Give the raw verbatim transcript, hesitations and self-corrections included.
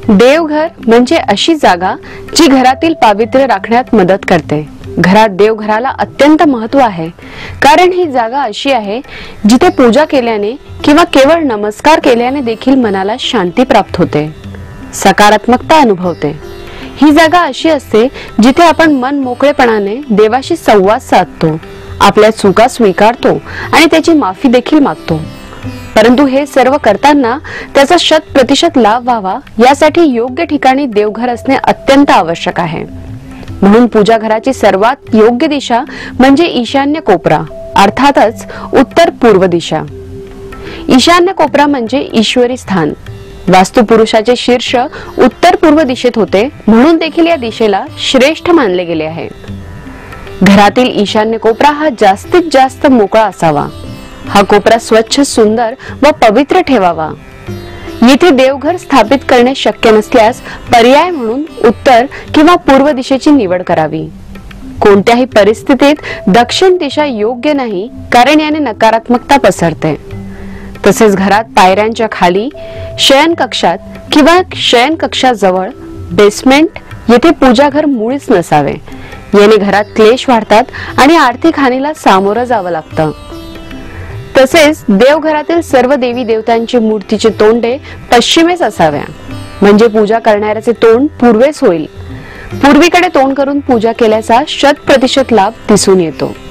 देवघर म्हणजे अशी जागा जी घरातील पावित्र्य राखण्यात मदत करते। घरात देवघराला अत्यंत महत्त्व आहे, कारण ही जागा अशी आहे जिथे पूजा केल्याने किंवा केवळ नमस्कार केल्याने देखील मनाला शांती प्राप्त होते, सकारात्मकता अनुभवते। ही जागा अशी असते जिथे आपण मन मोकळेपणाने देवाशी संवाद साधतो, आपल्या चुका स्वीकारतो आणि त्याची माफी देखील मागतो। परंतु हे सर्व करताना त्याचा शत प्रतिशत लाभ व्हावा यासाठी योग्य ठिकाणी देवघर असणे अत्यंत आवश्यक आहे। म्हणून पूजा घराची सर्वात योग्य दिशा म्हणजे ईशान्य कोपरा, अर्थातच उत्तर पूर्व दिशा। ईशान्य कोपरा म्हणजे ईश्वरी स्थान। वास्तुपुरुषाचे शीर्ष उत्तर पूर्व दिशेत होते, म्हणून देखील या दिशेला श्रेष्ठ मानले गेले आहे। घरातील ईशान्य कोपरा हा जास्तीत जास्त मोकळा असावा। हा कोपरा स्वच्छ, सुंदर व पवित्र ठेवावा। येथे देवघर स्थापित करणे शक्य नसल्यास पर्याय म्हणून उत्तर किंवा पूर्व दिशेची निवड करावी। कोणत्याही परिस्थितीत दक्षिण दिशा योग्य नाही, कारण याने नकारात्मकता पसरते। तसेच घरात पायऱ्यांच्या खाली, शयन कक्षात किंवा शयन कक्षाजवळ, बेसमेंट येथे पूजा घर मुळीच नसावे। याने घरात क्लेश वाढतात आणि आर्थिक हानीला सामोरं जावं लागतं। तसेच देवघरातील सर्व देवी देवतांची मूर्तीचे तोंडे पश्चिमेस असाव्या, म्हणजे पूजा करणाऱ्याचे तोंड पूर्वेस होईल। पूर्वीकडे तोंड करून पूजा केल्याचा शत प्रतिशत लाभ दिसून येतो।